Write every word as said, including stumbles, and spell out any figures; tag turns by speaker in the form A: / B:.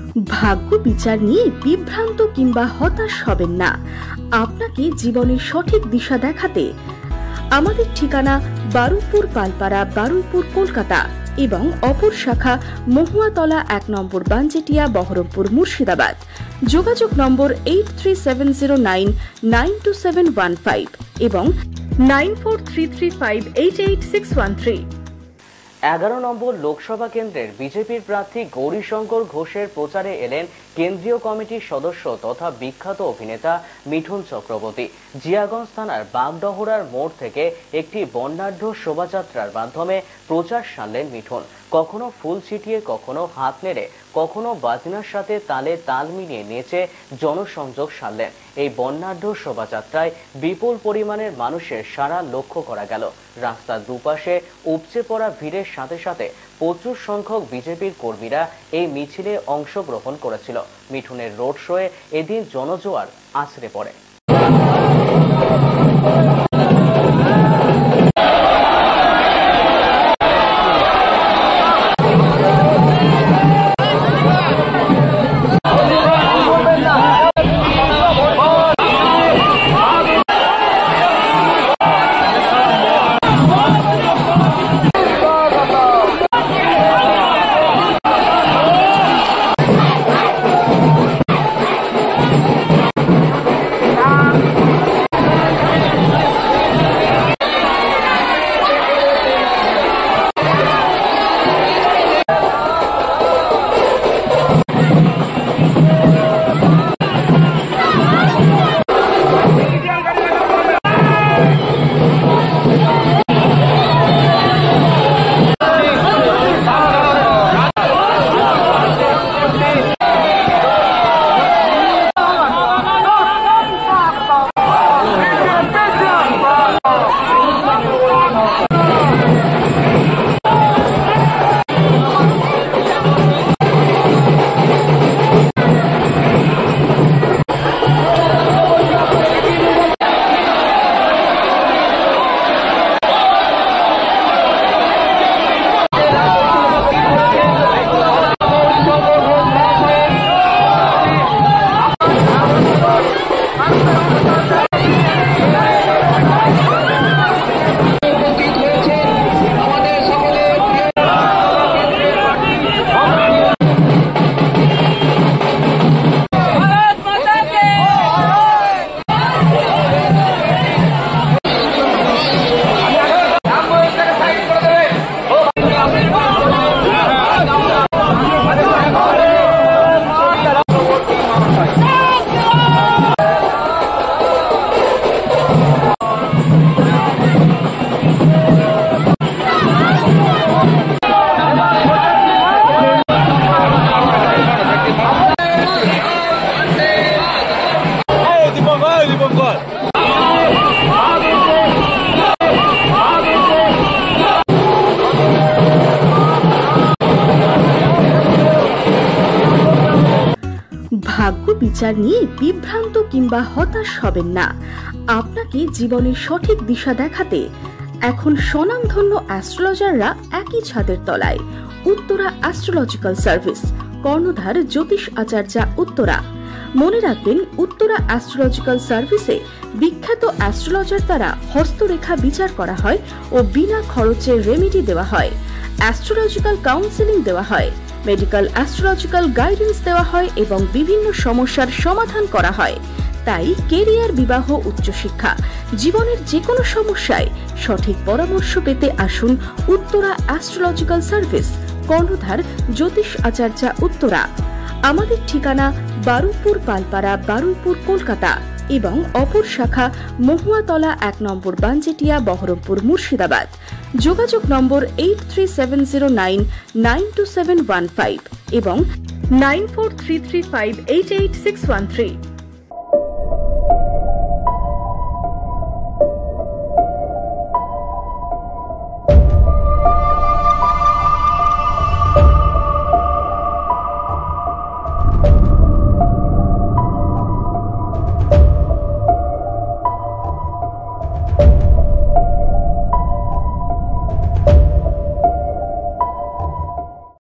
A: ভাগ্য বিচার নিয়ে বিভ্রান্ত কিংবা হতাশ হবেন না। আপনাকে জীবনের সঠিক দিশা দেখাতে আমাদের ঠিকানা বারুইপুর পালপাড়া, বারুইপুর, কলকাতা এবং অপর শাখা মহুয়াতলা, এক নম্বর বানজেটিয়া, বহরমপুর, মুর্শিদাবাদ। যোগাযোগ নম্বর eight three seven zero nine nine two seven one five এবং nine four three three five eight eight six one three.
B: এগারো নম্বর লোকসভা কেন্দ্রের বিজেপির প্রার্থী গৌরীশঙ্কর ঘোষের প্রচারে এলেন কেন্দ্রীয় কমিটির সদস্য তথা বিখ্যাত অভিনেতা মিঠুন চক্রবর্তী। জিয়াগঞ্জ থানার বাগডহরার মোড় থেকে একটি বর্ণাঢ্য শোভাযাত্রার মাধ্যমে প্রচার সারলেন মিঠুন। কখনো ফুল ছিটিয়ে, কখনো হাত নেড়ে, কখনো বাজনার সাথে তালে তাল মিলিয়ে নেচে জনসংযোগ সারলেন। এই বর্ণাঢ্য শোভাযাত্রায় বিপুল পরিমাণের মানুষের সাড়া লক্ষ্য করা গেল। রাস্তার দুপাশে উপচে পড়া ভিড়ের সাথে সাথে প্রচুর সংখ্যক বিজেপির কর্মীরা এই মিছিলে অংশগ্রহণ করেছিল। মিঠুনের রোড শোয়ে এদিন জনজোয়ার আছড়ে পড়ে।
A: ভাগ্য বিচার নিয়ে বিভ্রান্ত কিংবা হতাশ হবেন না। আপনাকে জীবনের সঠিক দিশা দেখাতে এখন স্বনামধন্য অ্যাস্ট্রোলজাররা একই ছাদের তলায়। উত্তরা অ্যাস্ট্রোলজিক্যাল সার্ভিস, কর্ণধার জ্যোতিষ আচার্য, উত্তরা। মনে রাখবেন, উত্তরা অ্যাস্ট্রোলজিক্যাল সার্ভিসে বিখ্যাত অ্যাস্ট্রোলজার দ্বারা হস্তরেখা বিচার করা হয় ও বিনা খরচে রেমেডি দেওয়া হয়। অ্যাস্ট্রোলজিক্যাল কাউন্সেলিং দেওয়া হয়, মেডিকেল অ্যাস্ট্রোলজিক্যাল গাইডেন্স দেওয়া হয় এবং বিভিন্ন সমস্যার সমাধান করা হয়। তাই কেরিয়ার, বিবাহ, উচ্চশিক্ষা, জীবনের যে কোনো সমস্যায় সঠিক পরামর্শ পেতে আসুন উত্তরা অ্যাস্ট্রোলজিক্যাল সার্ভিস, কর্ণধার জ্যোতিষ আচার্য, উত্তরা। আমাদের ঠিকানা বারুইপুর পালপাড়া, বারুইপুর, কলকাতা এবং অপর শাখা মহুয়াতলা, এক নম্বর বানজেটিয়া, বহরমপুর, মুর্শিদাবাদ। যোগাযোগ নম্বর eight three seven zero nine nine two seven one five এবং nine four three three five eight eight six one three.